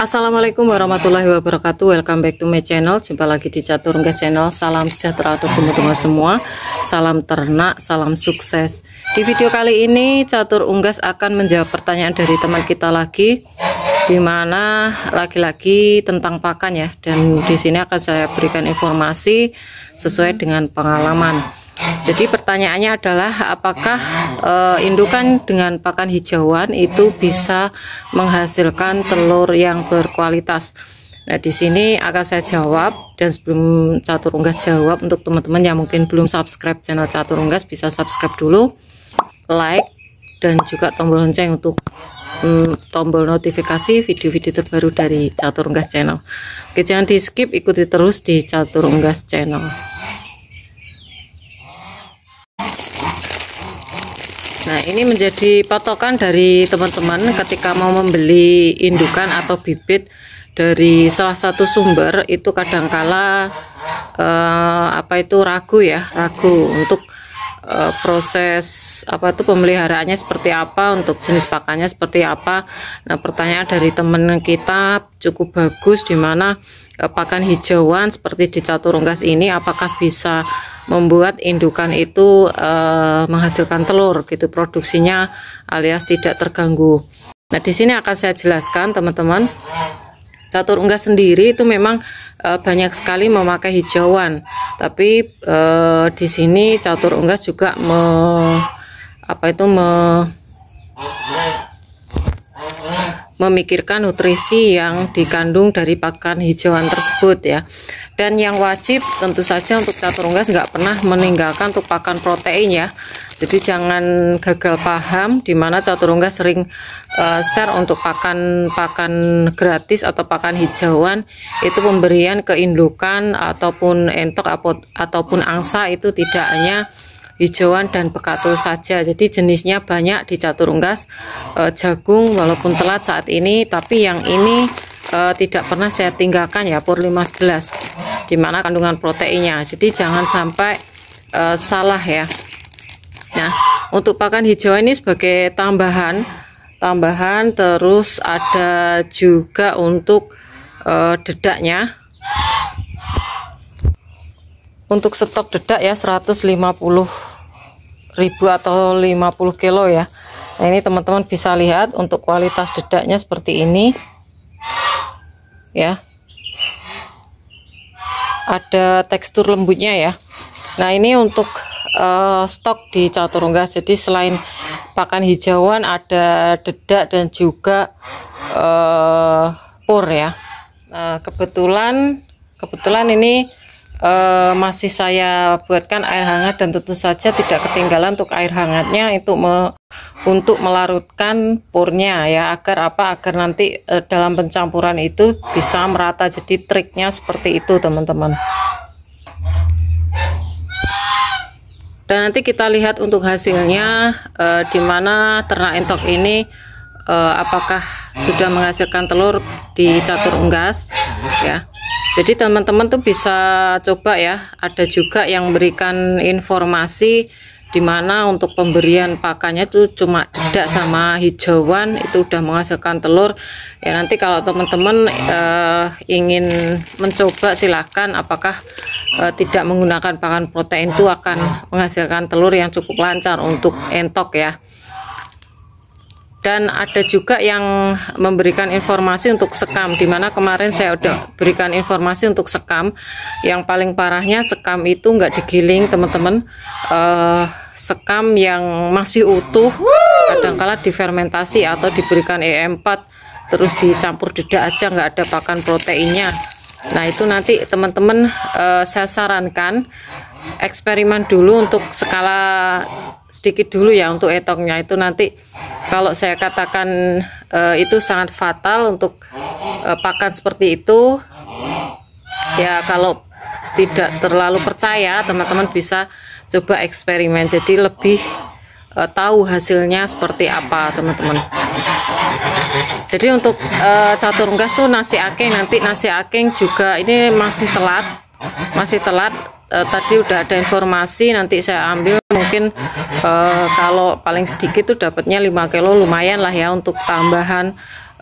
Assalamualaikum warahmatullahi wabarakatuh. Welcome back to my channel. Jumpa lagi di Catur Unggas Channel. Salam sejahtera untuk teman-teman semua. Salam ternak, salam sukses. Di video kali ini Catur Unggas akan menjawab pertanyaan dari teman kita lagi, dimana lagi-lagi tentang pakan ya. Dan di sini akan saya berikan informasi sesuai dengan pengalaman. Jadi pertanyaannya adalah apakah indukan dengan pakan hijauan itu bisa menghasilkan telur yang berkualitas. Nah, di sini akan saya jawab, dan sebelum Catur Unggas jawab, untuk teman-teman yang mungkin belum subscribe channel Catur Unggas bisa subscribe dulu, like, dan juga tombol lonceng untuk tombol notifikasi video-video terbaru dari Catur Unggas Channel. Oke, jangan di skip, ikuti terus di Catur Unggas Channel. Nah, ini menjadi patokan dari teman-teman ketika mau membeli indukan atau bibit dari salah satu sumber, itu kadangkala ragu untuk proses pemeliharaannya seperti apa, untuk jenis pakannya seperti apa. Nah, pertanyaan dari teman kita cukup bagus, dimana pakan hijauan seperti di Catur Unggas ini apakah bisa membuat indukan itu menghasilkan telur gitu, produksinya alias tidak terganggu. Nah, di sini akan saya jelaskan teman-teman. Catur Unggas sendiri itu memang banyak sekali memakai hijauan, tapi di sini Catur Unggas juga memikirkan nutrisi yang dikandung dari pakan hijauan tersebut ya. Dan yang wajib tentu saja untuk Catur Unggas nggak pernah meninggalkan untuk pakan protein ya. Jadi jangan gagal paham, dimana Catur Unggas sering share untuk pakan gratis atau pakan hijauan itu pemberian ke indukan ataupun entok ataupun angsa itu tidak hanya hijauan dan bekatul saja. Jadi jenisnya banyak di Catur Unggas. Jagung walaupun telat saat ini, tapi yang ini tidak pernah saya tinggalkan ya, pur 511, dimana kandungan proteinnya. Jadi jangan sampai salah ya. Nah, untuk pakan hijauan ini sebagai tambahan, terus ada juga untuk dedaknya. Untuk stok dedak ya 150.000 atau 50 kilo ya. Nah, ini teman-teman bisa lihat untuk kualitas dedaknya seperti ini ya, ada tekstur lembutnya ya. Nah, ini untuk stok di Catur Unggas. Jadi selain pakan hijauan ada dedak dan juga pur ya. Nah, kebetulan ini masih saya buatkan air hangat, dan tentu saja tidak ketinggalan untuk air hangatnya itu untuk melarutkan purnya ya, agar nanti dalam pencampuran itu bisa merata. Jadi triknya seperti itu teman-teman. Dan nanti kita lihat untuk hasilnya dimana ternak entok ini apakah sudah menghasilkan telur di Catur Unggas ya. Jadi teman-teman tuh bisa coba ya. Ada juga yang memberikan informasi dimana untuk pemberian pakannya itu cuma dedak sama hijauan itu udah menghasilkan telur ya. Nanti kalau teman-teman ingin mencoba, silahkan. Apakah tidak menggunakan pakan protein itu akan menghasilkan telur yang cukup lancar untuk entok ya. Dan ada juga yang memberikan informasi untuk sekam, dimana kemarin saya udah berikan informasi untuk sekam. Yang paling parahnya sekam itu nggak digiling teman-teman, sekam yang masih utuh kadangkala difermentasi atau diberikan EM4 terus dicampur dedak aja, nggak ada pakan proteinnya. Nah, itu nanti teman-teman saya sarankan eksperimen dulu untuk skala sedikit dulu ya untuk entoknya. Itu nanti kalau saya katakan itu sangat fatal untuk pakan seperti itu ya. Kalau tidak terlalu percaya, teman-teman bisa coba eksperimen, jadi lebih tahu hasilnya seperti apa teman-teman. Jadi untuk Catur Unggas tuh nasi aking, nanti nasi aking juga ini masih telat. Tadi udah ada informasi, nanti saya ambil mungkin kalau paling sedikit tuh dapatnya 5 kilo, lumayan lah ya untuk tambahan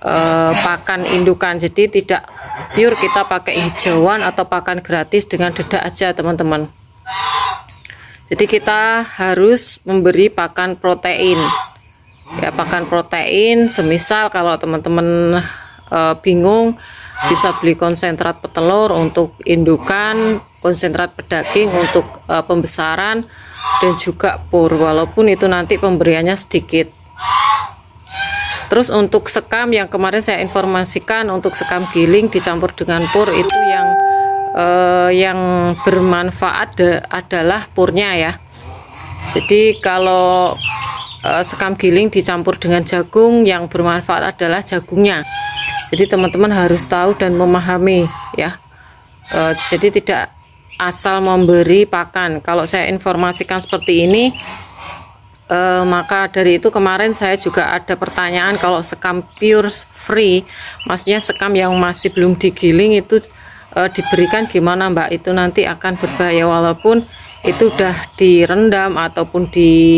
pakan indukan. Jadi tidak pure kita pakai hijauan atau pakan gratis dengan dedak aja teman-teman. Jadi kita harus memberi pakan protein ya, pakan protein. Semisal kalau teman-teman bingung, bisa beli konsentrat petelur untuk indukan, konsentrat pedaging untuk pembesaran, dan juga pur, walaupun itu nanti pemberiannya sedikit. Terus untuk sekam yang kemarin saya informasikan, untuk sekam giling dicampur dengan pur itu yang bermanfaat adalah purnya ya. Jadi kalau sekam giling dicampur dengan jagung, yang bermanfaat adalah jagungnya. Jadi teman-teman harus tahu dan memahami ya. Jadi tidak asal memberi pakan. Kalau saya informasikan seperti ini, maka dari itu kemarin saya juga ada pertanyaan, kalau sekam pure free, maksudnya sekam yang masih belum digiling itu diberikan gimana Mbak? Itu nanti akan berbahaya, walaupun itu udah direndam ataupun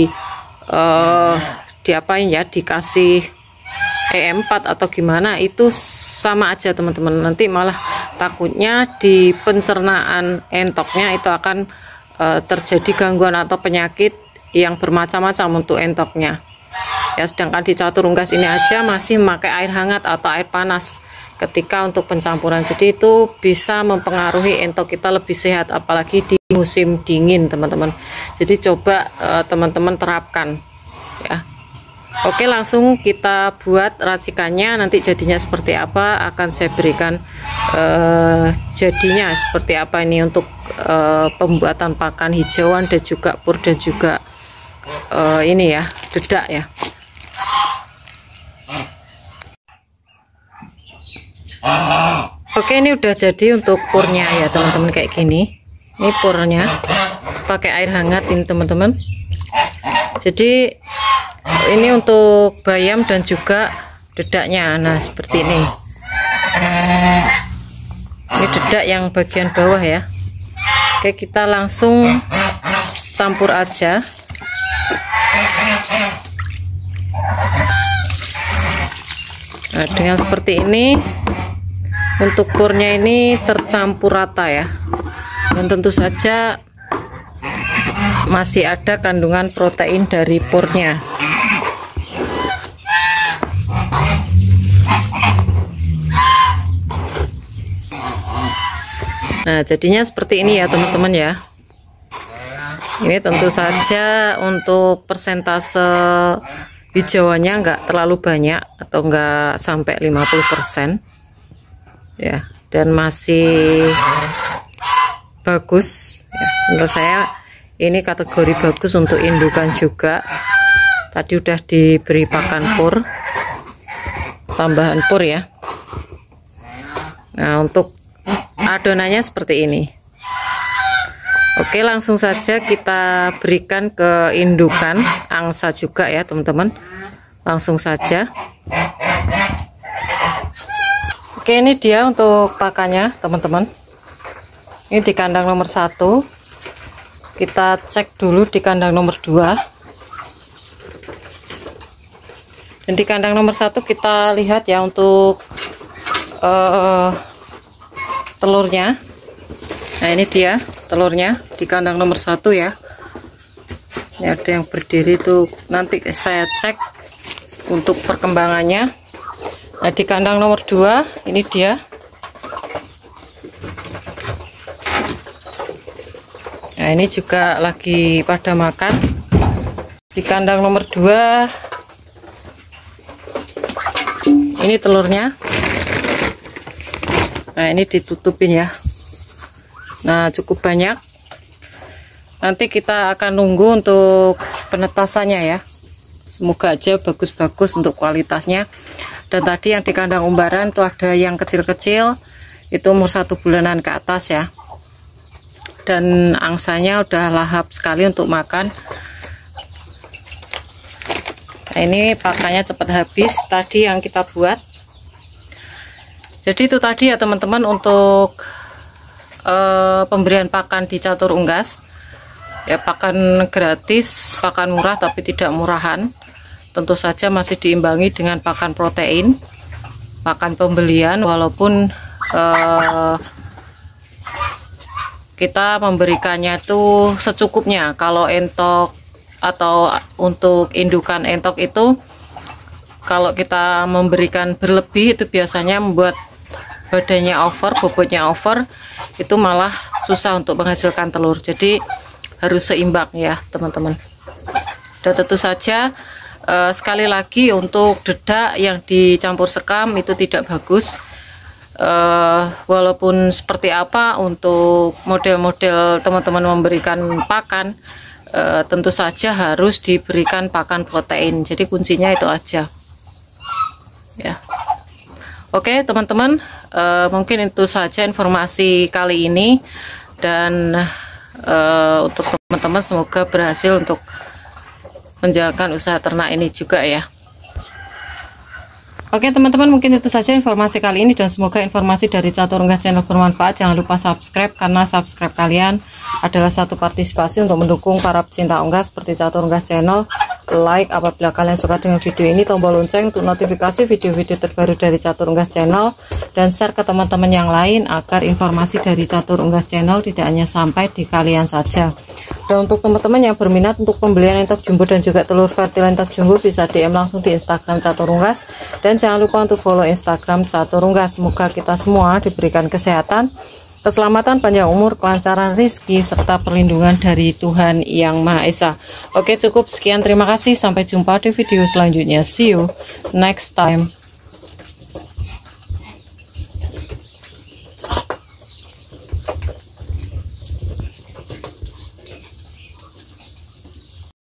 diapain ya, dikasih E4 atau gimana, itu sama aja teman-teman. Nanti malah takutnya di pencernaan entoknya itu akan terjadi gangguan atau penyakit yang bermacam-macam untuk entoknya ya. Sedangkan di catur unggas ini aja masih memakai air hangat atau air panas ketika untuk pencampuran. Jadi itu bisa mempengaruhi entok kita lebih sehat, apalagi di musim dingin teman-teman. Jadi coba teman-teman terapkan ya. Oke, langsung kita buat racikannya. Nanti jadinya seperti apa akan saya berikan jadinya seperti apa ini untuk pembuatan pakan hijauan dan juga pur dan juga ini ya, dedak ya. Oke, ini udah jadi untuk purnya ya teman-teman, kayak gini. Ini purnya pakai air hangat ini teman-teman. Jadi ini untuk bayam dan juga dedaknya. Nah seperti ini. Ini dedak yang bagian bawah ya. Oke, kita langsung campur aja. Nah, dengan seperti ini untuk purnya ini tercampur rata ya. Dan tentu saja masih ada kandungan protein dari purnya. Nah jadinya seperti ini ya teman-teman ya. Ini tentu saja untuk persentase hijauannya enggak terlalu banyak atau enggak sampai 50% ya, dan masih bagus ya. Menurut saya ini kategori bagus untuk indukan juga. Tadi udah diberi pakan pur, tambahan pur ya. Nah untuk adonannya seperti ini. Oke, langsung saja kita berikan ke indukan angsa juga ya teman-teman. Langsung saja. Oke, ini dia untuk pakannya teman-teman. Ini di kandang nomor 1. Kita cek dulu di kandang nomor 2. Dan di kandang nomor 1 kita lihat ya untuk telurnya. Nah ini dia telurnya di kandang nomor 1 ya. Ini ada yang berdiri tuh, nanti saya cek untuk perkembangannya. Nah di kandang nomor 2 ini dia. Nah ini juga lagi pada makan. Di kandang nomor 2 ini telurnya. Nah ini ditutupin ya. Nah cukup banyak. Nanti kita akan nunggu untuk penetasannya ya. Semoga aja bagus-bagus untuk kualitasnya. Dan tadi yang di kandang umbaran tuh ada yang kecil-kecil, itu umur 1 bulanan ke atas ya. Dan angsanya udah lahap sekali untuk makan. Nah ini pakannya cepat habis tadi yang kita buat. Jadi itu tadi ya teman-teman untuk pemberian pakan di catur unggas ya. Pakan gratis, pakan murah tapi tidak murahan. Tentu saja masih diimbangi dengan pakan protein pakan pembelian, walaupun kita memberikannya itu secukupnya. Kalau entok atau untuk indukan entok itu, kalau kita memberikan berlebih itu biasanya membuat badannya over, bobotnya over, itu malah susah untuk menghasilkan telur. Jadi harus seimbang ya teman-teman. Dan tentu saja sekali lagi untuk dedak yang dicampur sekam itu tidak bagus. Walaupun seperti apa untuk model-model teman-teman memberikan pakan, tentu saja harus diberikan pakan protein. Jadi kuncinya itu aja ya. Oke teman-teman, mungkin itu saja informasi kali ini, dan untuk teman-teman semoga berhasil untuk menjalankan usaha ternak ini juga ya. Oke teman-teman, mungkin itu saja informasi kali ini, dan semoga informasi dari Catur Unggas Channel bermanfaat. Jangan lupa subscribe, karena subscribe kalian adalah satu partisipasi untuk mendukung para pecinta unggas seperti Catur Unggas Channel. Like apabila kalian suka dengan video ini, tombol lonceng untuk notifikasi video-video terbaru dari Catur Unggas Channel, dan share ke teman-teman yang lain agar informasi dari Catur Unggas Channel tidak hanya sampai di kalian saja. Dan untuk teman-teman yang berminat untuk pembelian entok jumbo dan juga telur fertil entok jumbo, bisa DM langsung di Instagram Catur Unggas, dan jangan lupa untuk follow Instagram Catur Unggas. Semoga kita semua diberikan kesehatan, keselamatan, panjang umur, kelancaran rezeki, serta perlindungan dari Tuhan Yang Maha Esa. Oke, cukup sekian, terima kasih, sampai jumpa di video selanjutnya. See you next time.